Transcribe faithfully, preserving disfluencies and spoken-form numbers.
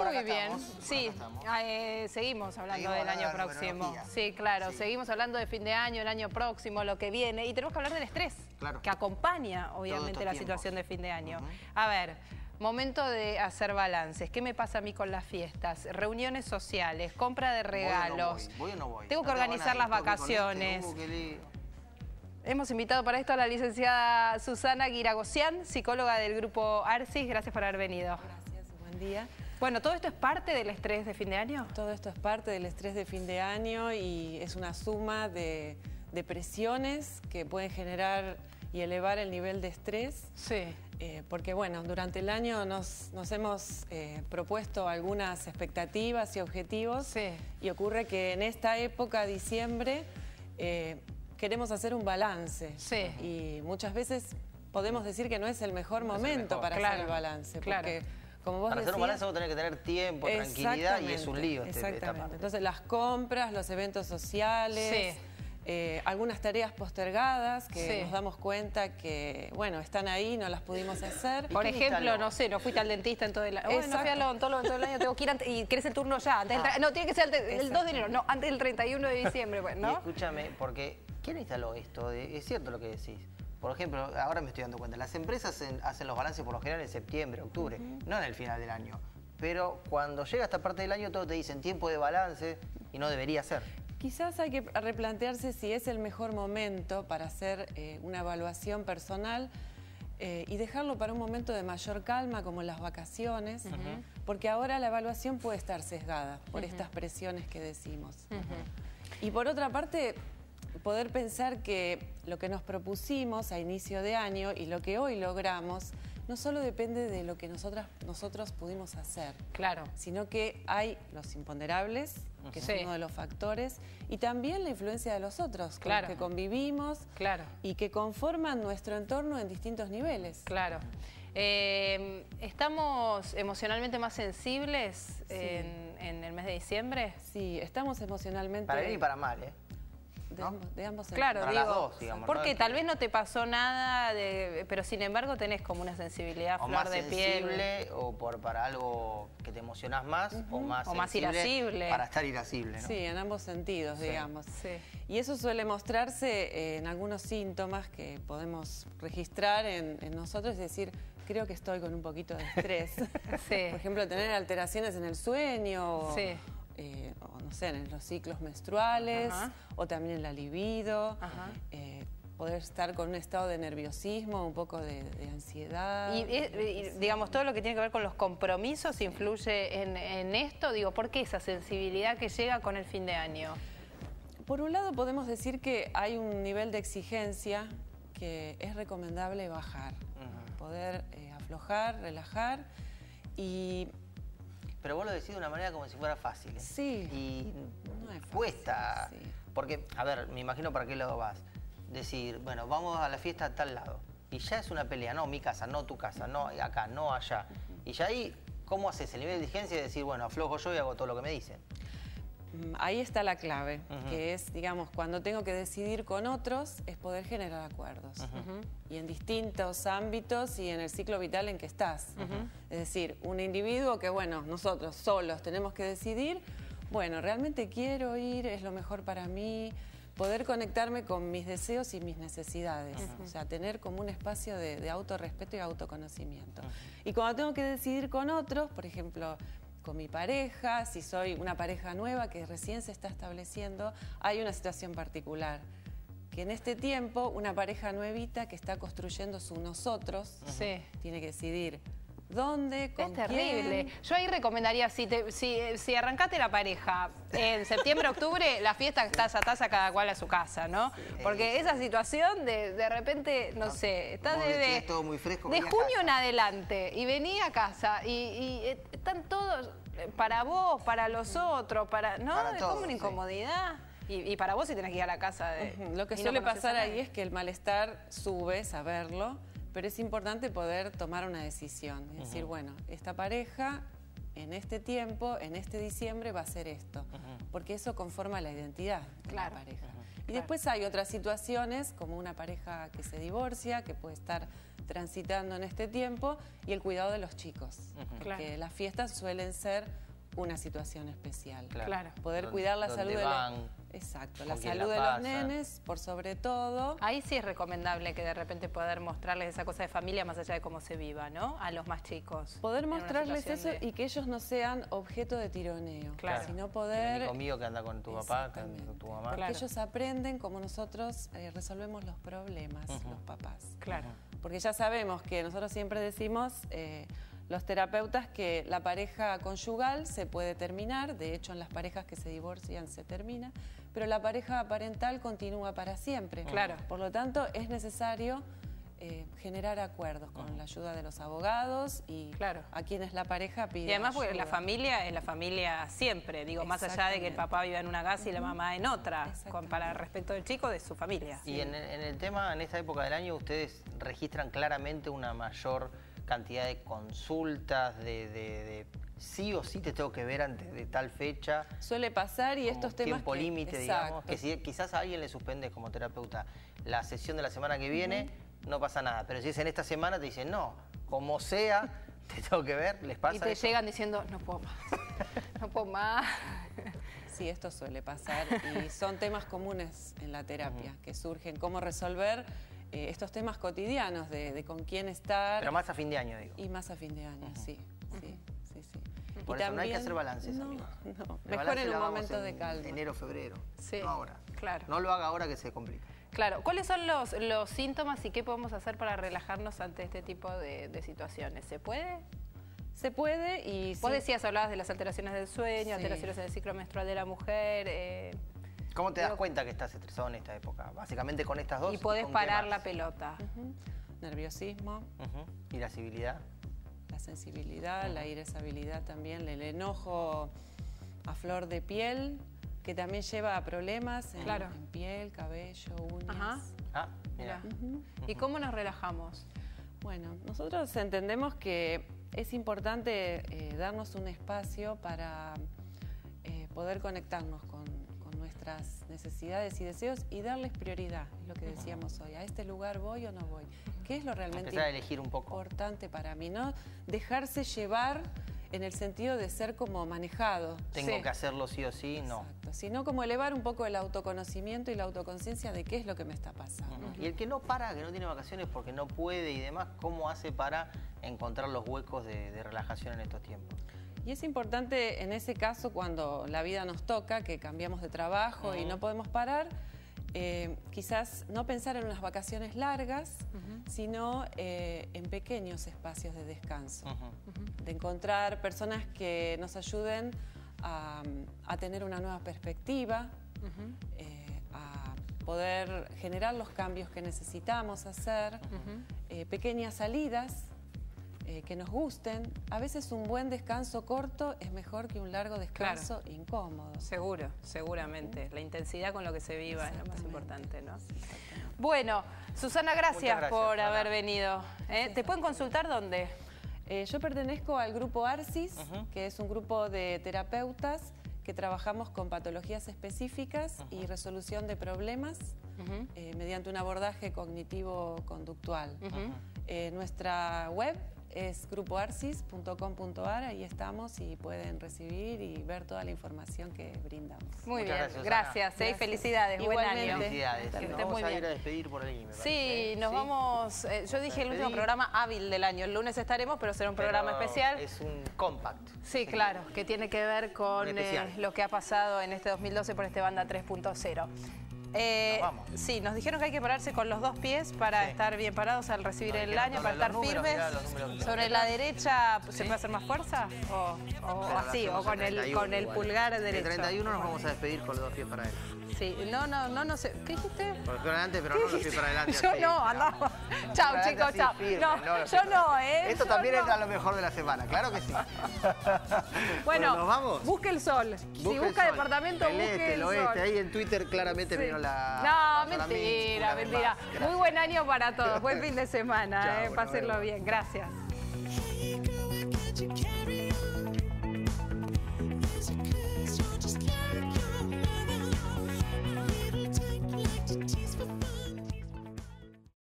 Muy bien, sí, eh, seguimos hablando seguimos del año próximo. Sí, claro, sí. Seguimos hablando de fin de año, el año próximo, lo que viene, y tenemos que hablar del estrés, claro, que acompaña obviamente la tiempos. situación de fin de año. Uh-huh. A ver, momento de hacer balances. ¿Qué me pasa a mí con las fiestas? Reuniones sociales, compra de regalos. Voy o no voy, voy o no voy. Tengo no que organizar las vacaciones. Este, Hemos invitado para esto a la licenciada Susana Guiragosian, psicóloga del grupo ARSIS. Gracias por haber venido. Gracias, buen día. Bueno, ¿todo esto es parte del estrés de fin de año? Todo esto es parte del estrés de fin de año y es una suma de, de presiones que pueden generar y elevar el nivel de estrés. Sí. Eh, porque bueno, durante el año nos, nos hemos eh, propuesto algunas expectativas y objetivos. Sí. Y ocurre que en esta época, diciembre, eh, queremos hacer un balance. Sí. Y muchas veces podemos decir que no es el mejor no momento el mejor. para claro. hacer el balance. Claro. Porque, como vos para decías, hacer un balance vos tenés que tener tiempo, tranquilidad y es un lío. Este, exactamente. Esta parte. Entonces las compras, los eventos sociales, sí. eh, algunas tareas postergadas que sí. nos damos cuenta que, bueno, están ahí, no las pudimos hacer. Por ejemplo, no sé, no fuiste al dentista en todo el año. Bueno, no fui al odontólogo en todo el año, tengo que ir antes, y querés el turno ya. Antes ah. del, no, tiene que ser antes, el dos de enero, no, antes del treinta y uno de diciembre, ¿no? Y escúchame, porque ¿quién instaló esto? Es cierto lo que decís. Por ejemplo, ahora me estoy dando cuenta, las empresas hacen, hacen los balances por lo general en septiembre, octubre, uh-huh. no en el final del año. Pero cuando llega esta parte del año, todos te dicen tiempo de balance y no debería ser. Quizás hay que replantearse si es el mejor momento para hacer eh, una evaluación personal eh, y dejarlo para un momento de mayor calma, como las vacaciones, uh-huh. porque ahora la evaluación puede estar sesgada por uh-huh. estas presiones que decimos. Uh-huh. Y por otra parte, poder pensar que lo que nos propusimos a inicio de año y lo que hoy logramos no solo depende de lo que nosotras, nosotros pudimos hacer, claro, sino que hay los imponderables, que sí. es uno de los factores, y también la influencia de los otros, claro. con los que convivimos claro. y que conforman nuestro entorno en distintos niveles. Claro. Eh, ¿Estamos emocionalmente más sensibles sí. en, en el mes de diciembre? Sí, estamos emocionalmente... Para bien y para mal, ¿eh? De, ¿no? ambos, de ambos claro, para digo, las dos, digamos, porque ¿no? tal vez no te pasó nada, de, pero sin embargo tenés como una sensibilidad, o flor más de sensible, piel. o por para algo que te emocionás más, uh-huh. o más o más irascible. Para estar irascible, ¿no? Sí, en ambos sentidos, sí. digamos. Sí. Y eso suele mostrarse en algunos síntomas que podemos registrar en, en nosotros, es decir, creo que estoy con un poquito de estrés. Sí. Por ejemplo, tener alteraciones en el sueño. Sí. Eh, o no sé, en los ciclos menstruales, ajá. o también en la libido, eh, poder estar con un estado de nerviosismo, un poco de, de ansiedad. Y, y digamos, todo lo que tiene que ver con los compromisos influye en, en esto, digo, ¿por qué esa sensibilidad que llega con el fin de año? Por un lado podemos decir que hay un nivel de exigencia que es recomendable bajar, uh-huh. poder eh, aflojar, relajar y... Pero vos lo decís de una manera como si fuera fácil. ¿eh? Sí. Y no es fácil, cuesta. Sí. Porque, a ver, me imagino para qué lado vas. Decir, bueno, vamos a la fiesta a tal lado. Y ya es una pelea. No, mi casa, no tu casa, no acá, no allá. Uh-huh. Y ya ahí, ¿cómo haces el nivel de exigencia de decir, bueno, aflojo yo y hago todo lo que me dicen? Ahí está la clave, uh-huh. que es, digamos, cuando tengo que decidir con otros, es poder generar acuerdos. Uh-huh. Y en distintos ámbitos y en el ciclo vital en que estás. Uh-huh. Es decir, un individuo que, bueno, nosotros solos tenemos que decidir, bueno, realmente quiero ir, es lo mejor para mí, poder conectarme con mis deseos y mis necesidades. Uh-huh. O sea, tener como un espacio de, de autorrespeto y autoconocimiento. Uh-huh. Y cuando tengo que decidir con otros, por ejemplo... con mi pareja, si soy una pareja nueva que recién se está estableciendo, hay una situación particular. Que en este tiempo, una pareja nuevita que está construyendo su nosotros, sí. tiene que decidir dónde, con Es terrible. quién. Yo ahí recomendaría, si, te, si, si arrancaste la pareja en septiembre, octubre, la fiesta que estás a taza cada cual a su casa, ¿no? Sí. Porque esa situación de, de repente, no, no sé, estás desde todo muy fresco, de junio en adelante y vení a casa y, y están todos para vos, para los otros, para, ¿no? Para es todos, como una incomodidad. Sí. Y, y para vos si tenés que ir a la casa de... Uh-huh. Lo que suele no pasar ahí es que el malestar sube, saberlo, pero es importante poder tomar una decisión. Es uh-huh. decir, bueno, esta pareja en este tiempo, en este diciembre va a ser esto. Uh-huh. Porque eso conforma la identidad de claro. la pareja. Uh-huh. Y claro. después hay otras situaciones, como una pareja que se divorcia, que puede estar transitando en este tiempo, y el cuidado de los chicos. Uh-huh. Porque claro. las fiestas suelen ser una situación especial. Claro. Poder Donde, cuidar la salud van, de los... Exacto, la salud la de los nenes, por sobre todo. Ahí sí es recomendable que de repente poder mostrarles esa cosa de familia más allá de cómo se viva, ¿no? A los más chicos. Poder mostrarles eso de... y que ellos no sean objeto de tironeo. Claro. Sino poder... El conmigo que anda con tu papá, que anda con tu mamá. Porque claro. ellos aprenden como nosotros eh, resolvemos los problemas, uh-huh. los papás. Claro. Porque ya sabemos que nosotros siempre decimos... Eh, los terapeutas que la pareja conyugal se puede terminar, de hecho en las parejas que se divorcian se termina, pero la pareja parental continúa para siempre. Claro. Por lo tanto, es necesario eh, generar acuerdos con la ayuda de los abogados y claro. a quienes la pareja pide Y además porque ayuda. la familia es la familia siempre, digo, más allá de que el papá viva en una casa y la mamá en otra, con, para respecto del chico, de su familia. Y sí. en, en el tema, en esta época del año, ustedes registran claramente una mayor cantidad de consultas, de, de, de sí o sí te tengo que ver antes de tal fecha. Suele pasar y estos temas tiempo límite, digamos, que si quizás a alguien le suspende como terapeuta la sesión de la semana que viene, uh-huh. no pasa nada. Pero si es en esta semana te dicen, no, como sea, te tengo que ver, ¿les pasa Y te eso? llegan diciendo, no puedo más, no puedo más. Sí, esto suele pasar y son temas comunes en la terapia, uh-huh. que surgen, cómo resolver Eh, estos temas cotidianos de, de con quién estar. Pero más a fin de año, digo. Y más a fin de año, uh-huh. sí, sí, sí, sí. Por y eso también, no hay que hacer balances, no, amigos. No, mejor en un momento de calma. Enero, febrero, sí, no ahora. Claro. No lo haga ahora que se complica. Claro. ¿Cuáles son los, los síntomas y qué podemos hacer para relajarnos ante este tipo de, de situaciones? ¿Se puede? Se puede y... Vos sí. decías, hablabas de las alteraciones del sueño, Sí. alteraciones del ciclo menstrual de la mujer... Eh, ¿Cómo te das digo, cuenta que estás estresado en esta época? Básicamente con estas dos. Y podés ¿y parar la pelota. Uh-huh. Nerviosismo. Uh-huh. Irascibilidad. La sensibilidad, uh-huh. la irascibilidad también, el enojo a flor de piel, que también lleva a problemas en, claro. en piel, cabello, uñas. Ajá. Ah, mira. Uh-huh. ¿Y cómo nos relajamos? Bueno, nosotros entendemos que es importante eh, darnos un espacio para eh, poder conectarnos con nuestras necesidades y deseos y darles prioridad, es lo que decíamos hoy. ¿A este lugar voy o no voy? ¿Qué es lo realmente Empezar a elegir un poco. importante para mí? No dejarse llevar en el sentido de ser como manejado. Tengo sí. que hacerlo sí o sí, no. Exacto, sino como elevar un poco el autoconocimiento y la autoconciencia de qué es lo que me está pasando. Uh-huh. Y el que no para, que no tiene vacaciones porque no puede y demás, ¿cómo hace para encontrar los huecos de, de relajación en estos tiempos? Y es importante en ese caso cuando la vida nos toca, que cambiamos de trabajo uh-huh. y no podemos parar, eh, quizás no pensar en unas vacaciones largas, uh-huh. sino eh, en pequeños espacios de descanso. Uh-huh. Uh-huh. De encontrar personas que nos ayuden a, a tener una nueva perspectiva, uh-huh. eh, a poder generar los cambios que necesitamos hacer, uh-huh. eh, pequeñas salidas, Eh, que nos gusten. A veces un buen descanso corto es mejor que un largo descanso claro. incómodo. Seguro, seguramente. La intensidad con lo que se viva es lo más importante, ¿no? Bueno, Susana, gracias, gracias por Susana. haber venido. ¿Eh? ¿Te pueden consultar dónde? Eh, yo pertenezco al grupo ARCIS, uh-huh. que es un grupo de terapeutas que trabajamos con patologías específicas uh-huh. y resolución de problemas uh-huh. eh, mediante un abordaje cognitivo-conductual. Uh-huh. eh, nuestra web es grupo arcis punto com punto ar, ahí estamos y pueden recibir y ver toda la información que brindamos. Muy Muchas bien, gracias, gracias, gracias. ¿eh? Felicidades, Igualmente. buen año. Felicidades. Que Nos estés vamos muy a bien. ir a despedir por ahí, me Sí, parece. nos ¿Sí? vamos, eh, yo dije el último programa hábil del año, el lunes estaremos, pero será un pero programa especial. Es un compact. Sí, claro, que tiene que ver con eh, lo que ha pasado en este dos mil doce por este Banda tres punto cero. Eh, nos vamos. Sí, nos dijeron que hay que pararse con los dos pies para sí. estar bien parados al recibir no, el año, para estar números, firmes. Sobre la derecha, ¿se puede hacer más fuerza? O, o así, o con el, con el pulgar derecho. El treinta y uno nos vamos a despedir con los dos pies para adelante. Sí, no, no, no, no sé. ¿Qué dijiste? Por los pies para adelante, pero no los pies para adelante. Yo así, no, andamos. Chao, chicos, chao. No, no, yo no, ¿eh? Esto yo también no. entra a lo mejor de la semana, claro que sí. Bueno, bueno, ¿nos vamos? Busque el sol. Busque si busca el sol. departamento, el busque este, el el sol. oeste. Ahí en Twitter claramente sí. vieron la... No, la mentira, mentira. Muy buen año para todos. Buen fin de semana, Chao, eh. Pásenlo bien. Gracias. Hey girl, why can't you carry on?